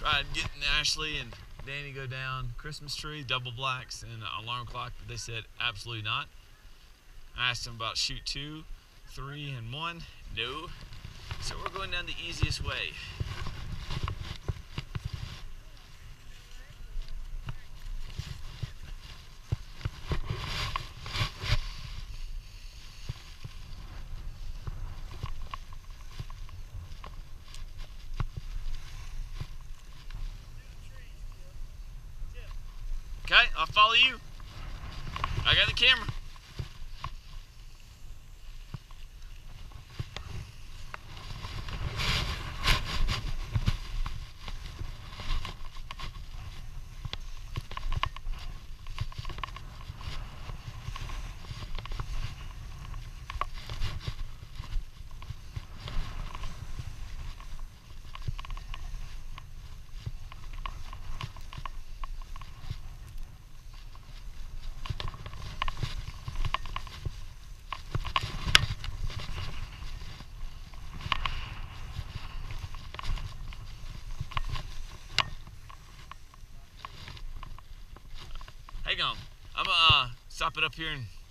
tried getting Ashley and Danny go down Christmas tree, double blacks, and an alarm clock, but they said absolutely not. I asked them about shoot 2, 3, and 1. No. So we're going down the easiest way. Okay, I'll follow you. I got the camera. Hang on. I'm gonna stop it up here and